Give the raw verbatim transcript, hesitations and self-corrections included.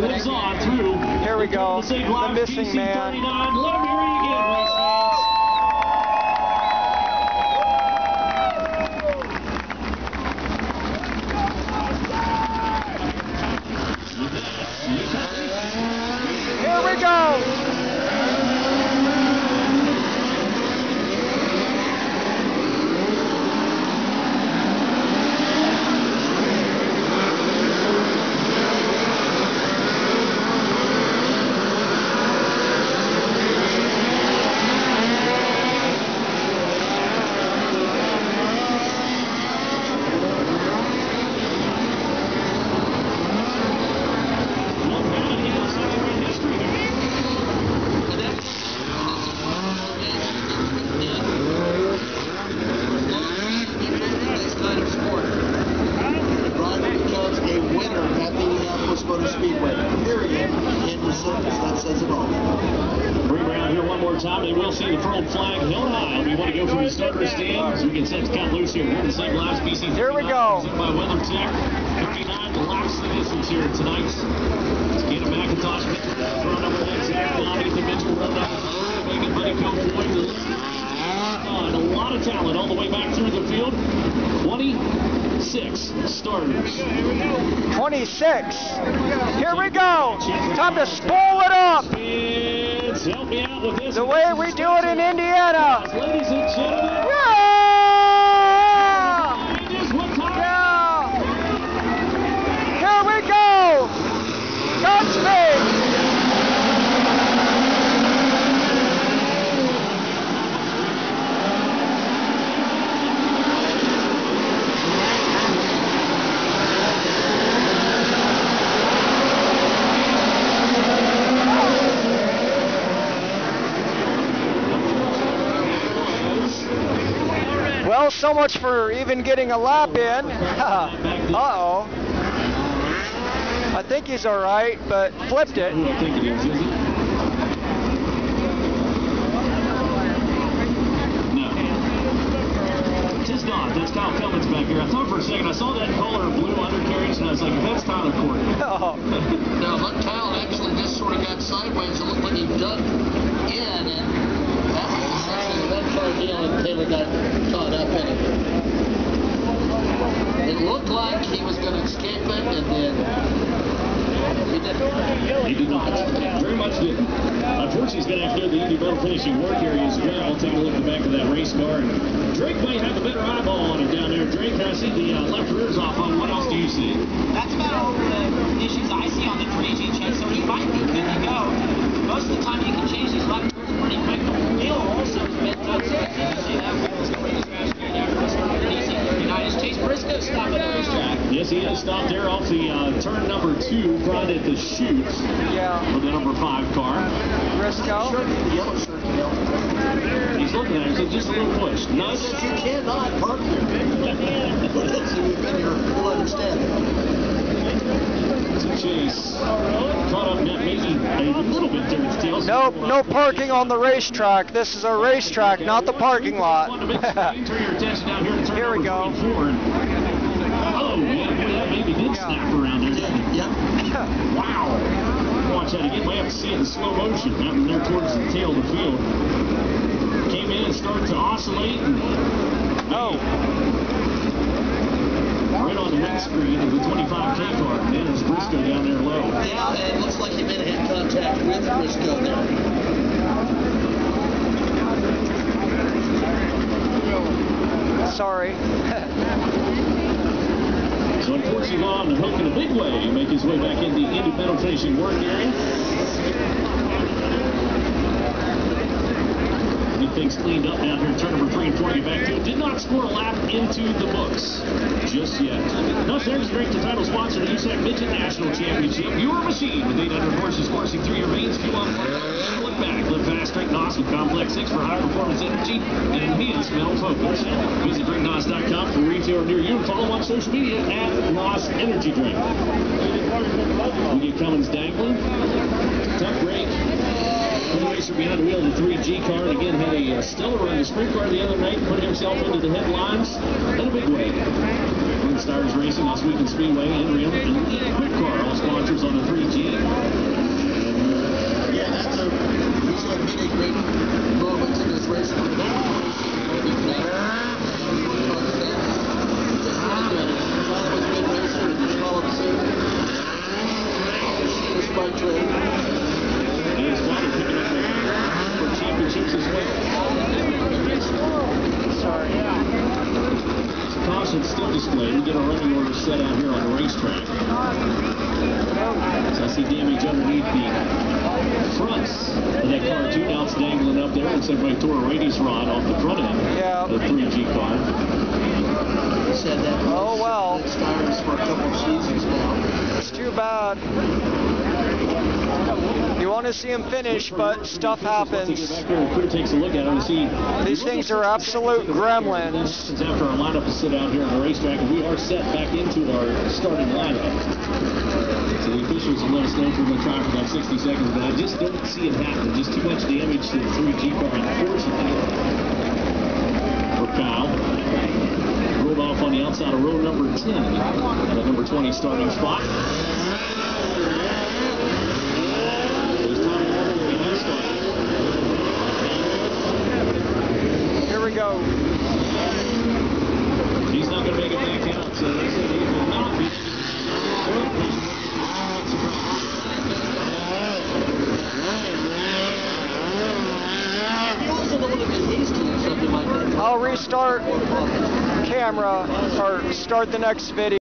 lives on through. Here we go. The missing man. Let him hear you again, race fans. Here we go. They will see the furled flag held high. We want to go from the starter stand so we can set the count loose here. We're in the same laps. B C here we go. By WeatherTech. fifty-nine laps the distance here tonight. Skater McIntosh, front number one, Zach Long, Ethan Mitchell, run number four, Megan Buddy Cofoy. Uh, a lot of talent all the way back through the field. twenty-six starters. twenty-six. Here we go. Time to spool it up. Help me out with this. The way we do it in Indiana. Ladies and gentlemen. Yeah! Yeah! Here we go. Godspeed. Well, so much for even getting a lap in. Uh-oh. I think he's all right, but flipped it. I don't think it is, is it? No. Tis not. That's Kyle Cummins back here. I thought for a second, I saw that color of blue undercarriage, and I was like, that's Tyler Courtney. Oh. Now, look, Kyle actually just sort of got sideways. It looked like he ducked in, and that was essentially that car deal, and Taylor got caught up in it. It looked like he was going to escape it, and then he didn't. He did not. Very much didn't. Unfortunately, he's going to have to go to the Indy Motor Finishing work area as well. Take a look at the back of that race car. And Drake might have a better eyeball on him down there. Drake, I see the uh, left rear's off on. What else do you see? That's about all the issues I see on the three G check, so he might be good to go. Most of the time, you can change these left rears pretty quick. Neil also has been done, so I think you see that wheels going as fast as after the start of the D C thirty-nine. Is Chase Briscoe stopping at the racetrack? Yes, he is stopped there off the uh, turn number two, right at the chute. Yeah. With the number five car. Briscoe. Yellow shirt, yellow. He's looking at him, so just a little push. Nice. You cannot park here. For those of you who've been here, you'll understand So Chase caught up net maybe a little bit there at the tail. Nope, no parking on the racetrack. This is a racetrack, not the parking lot. Here we go. Oh, yeah, boy, that maybe did Yeah. snap around there. Yep. Wow. Watch that again. Might have to see it in slow motion. Happened there towards the tail of the field. Came in and started to oscillate. And Oh. right on the windscreen of the twenty-five K car. And there's Briscoe down there low. Yeah, and it looks like he may have had contact with Briscoe there. Sorry. So unfortunately, on the hook in a big way, make his way back into the Indy Metal Finishing work area. Get things cleaned up down here in turn number three and four. Get back to it. Did not score a lap into the books just yet. Now, there's great the title sponsor of the U S A C Midget National Championship. Your machine with eight hundred horses coursing through your veins. Fuel up, look back, live fast, drink N O S with Complex six for high performance energy and enhanced mental focus. Visit drink N O S dot com for retailer near you and follow on social media at N O S Energy Drink. We get Cummins dangling. Tough break. The racer behind the wheel of the three G car, and again had a uh, stellar run the sprint car the other night, put himself into the headlines in a big way. Stars Racing, Oswego Speedway, Inrium, and Quick Car, all sponsors on the three G. poetry. And his father picking up for championships as well. Sorry. Caution still displayed. We get a running order set out here on the racetrack. So I see damage underneath the fronts of that car too. Now it's dangling up there. Looks like they tore a radius rod off the front end Yeah. of the three G car. Said that. Oh, well. It's tires for a couple of seasons now. It's too bad. You want to see him finish, but stuff Once they get happens. back there, the crew takes a look at him to see. These things are absolute gremlins. After our lineup is set out here on the racetrack, and we are set back into our starting lineup. So the officials will let us know if we're going to try for about sixty seconds, but I just don't see it happen. Just too much damage to the three G car, unfortunately. For Kyle. Rolled off on the outside of row number ten. At a number twenty starting spot. Here we go. He's not going to make it back out, so they said he will not be. He wasn't a little bit hasty or something like that. I'll restart camera or start the next video.